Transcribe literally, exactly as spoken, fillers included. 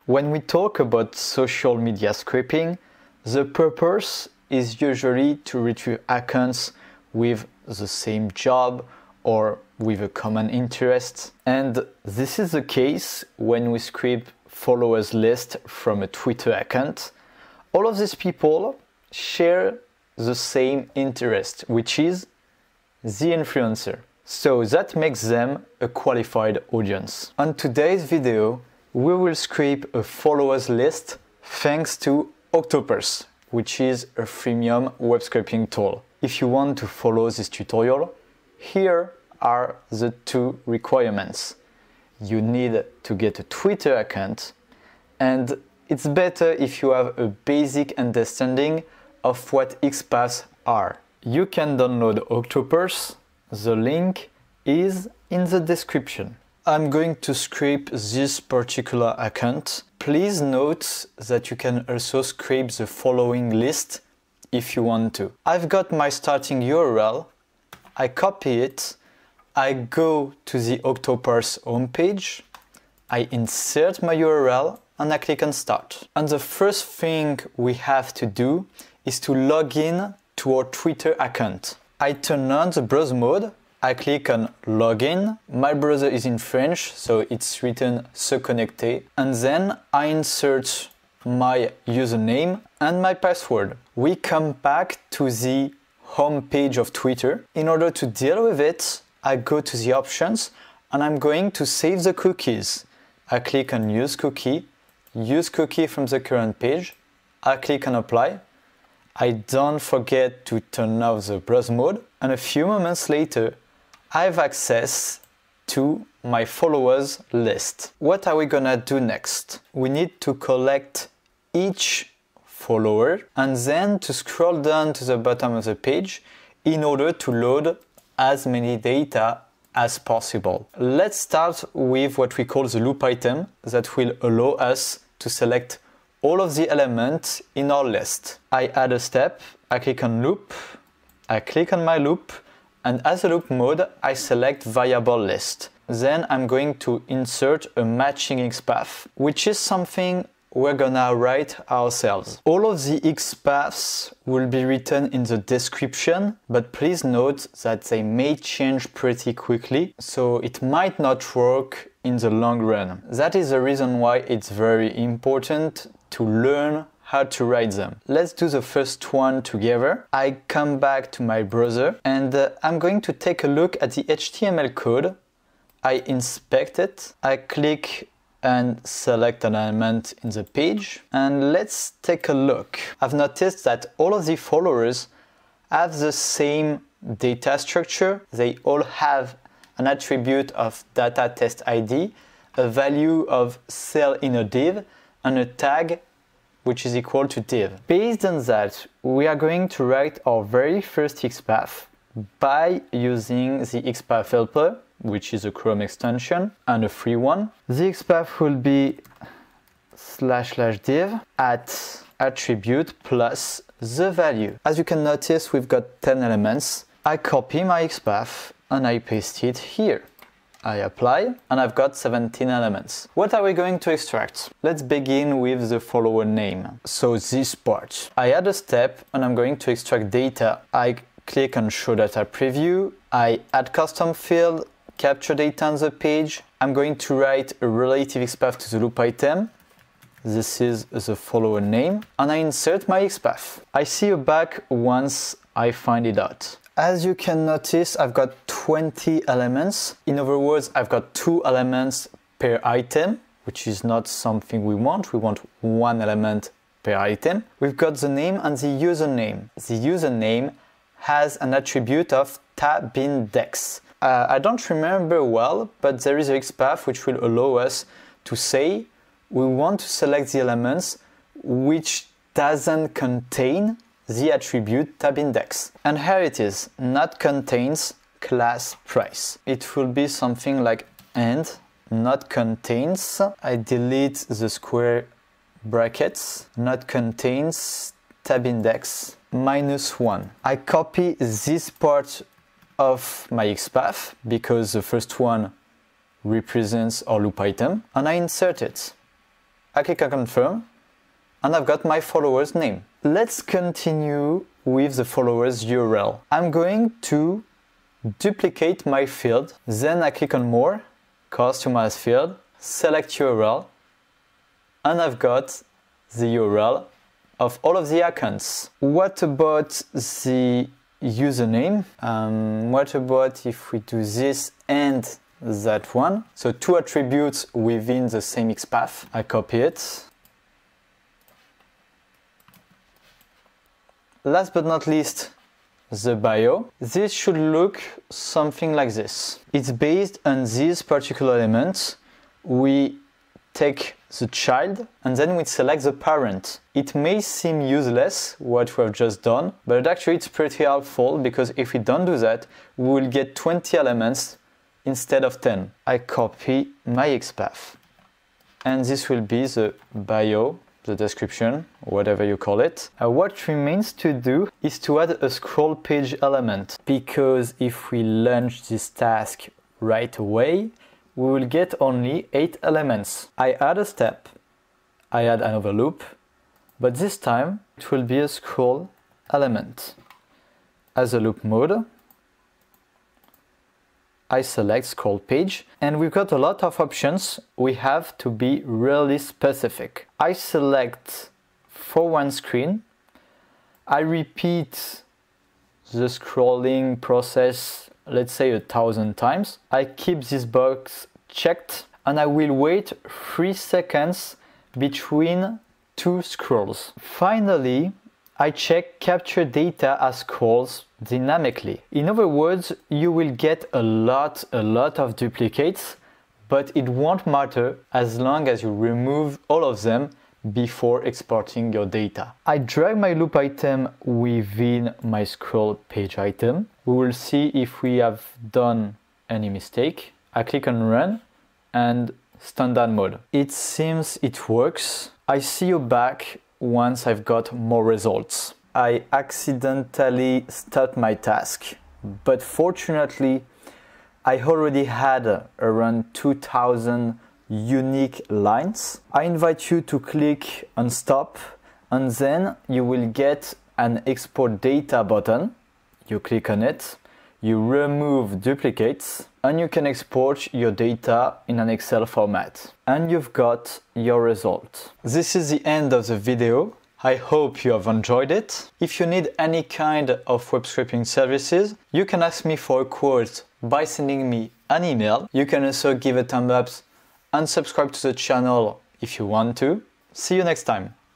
When we talk about social media scraping, the purpose is usually to retrieve accounts with the same job or with a common interest. And this is the case when we scrape followers list from a Twitter account. All of these people share the same interest, which is the influencer. So that makes them a qualified audience. On today's video, we will scrape a followers list thanks to Octopurse, which is a freemium web scraping tool. If you want to follow this tutorial, here are the two requirements. You need to get a Twitter account, and it's better if you have a basic understanding of what XPaths are. You can download Octopurse. The link is in the description. I'm going to scrape this particular account. Please note that you can also scrape the following list if you want to. I've got my starting U R L. I copy it. I go to the Octopurse homepage. I insert my U R L and I click on Start. And the first thing we have to do is to log in to our Twitter account. I turn on the browser mode. I click on Login. My browser is in French, so it's written Se connecter. And then I insert my username and my password. We come back to the home page of Twitter. In order to deal with it, I go to the options and I'm going to save the cookies. I click on Use Cookie, use cookie from the current page. I click on Apply. I don't forget to turn off the browser mode. And a few moments later, I have access to my followers list. What are we gonna do next? We need to collect each follower and then to scroll down to the bottom of the page in order to load as many data as possible. Let's start with what we call the loop item that will allow us to select all of the elements in our list. I add a step, I click on loop, I click on my loop, and as a loop mode, I select variable list. Then I'm going to insert a matching XPath, which is something we're gonna write ourselves. All of the XPaths will be written in the description, but please note that they may change pretty quickly, so it might not work in the long run. That is the reason why it's very important to learn how to write them. Let's do the first one together. I come back to my browser and uh, I'm going to take a look at the H T M L code. I inspect it. I click and select an element in the page. And let's take a look. I've noticed that all of the followers have the same data structure. They all have an attribute of data test I D, a value of cell in a div, and a tag which is equal to div. Based on that, we are going to write our very first XPath by using the XPath helper, which is a Chrome extension and a free one. The XPath will be slash slash div at attribute plus the value. As you can notice, we've got ten elements. I copy my XPath and I paste it here. I apply and I've got seventeen elements. What are we going to extract? Let's begin with the follower name. So this part. I add a step and I'm going to extract data. I click on Show Data Preview. I add custom field, capture data on the page. I'm going to write a relative XPath to the loop item. This is the follower name. And I insert my XPath. I see a bug once I find it out. As you can notice, I've got twenty elements. In other words, I've got two elements per item, which is not something we want. We want one element per item. We've got the name and the username. The username has an attribute of tabindex. Uh, I don't remember well, but there is a XPath which will allow us to say we want to select the elements which doesn't contain the attribute tabindex. And here it is, not contains class price. It will be something like and not contains. I delete the square brackets. Not contains tabindex minus one. I copy this part of my XPath because the first one represents our loop item and I insert it. I click on confirm, and I've got my follower's name. Let's continue with the follower's U R L. I'm going to duplicate my field, then I click on more, customize field, select U R L, and I've got the U R L of all of the accounts. What about the username? Um, what about if we do this and that one? So two attributes within the same X path. I copy it. Last but not least, the bio. This should look something like this. It's based on these particular elements. We take the child and then we select the parent. It may seem useless what we have just done, but actually it's pretty helpful because if we don't do that, we will get twenty elements instead of ten. I copy my X path, and this will be the bio, the description, whatever you call it. Uh, what remains to do is to add a scroll page element, because if we launch this task right away, we will get only eight elements. I add a step, I add another loop, but this time it will be a scroll element. As a loop mode, I select scroll page, and we've got a lot of options. We have to be really specific. I select for one screen, I repeat the scrolling process, let's say a thousand times. I keep this box checked, and I will wait three seconds between two scrolls. Finally, I check capture data as scrolls dynamically. In other words, you will get a lot, a lot of duplicates, but it won't matter as long as you remove all of them before exporting your data. I drag my loop item within my scroll page item. We will see if we have done any mistake. I click on run and standard mode. It seems it works. I see you back once I've got more results. I accidentally stopped my task, but fortunately I already had around two thousand unique lines. I invite you to click on stop, and then you will get an export data button. You click on it, you remove duplicates, and you can export your data in an Excel format. And you've got your result. This is the end of the video. I hope you have enjoyed it. If you need any kind of web scraping services, you can ask me for a quote by sending me an email. You can also give a thumb up and subscribe to the channel if you want to. See you next time.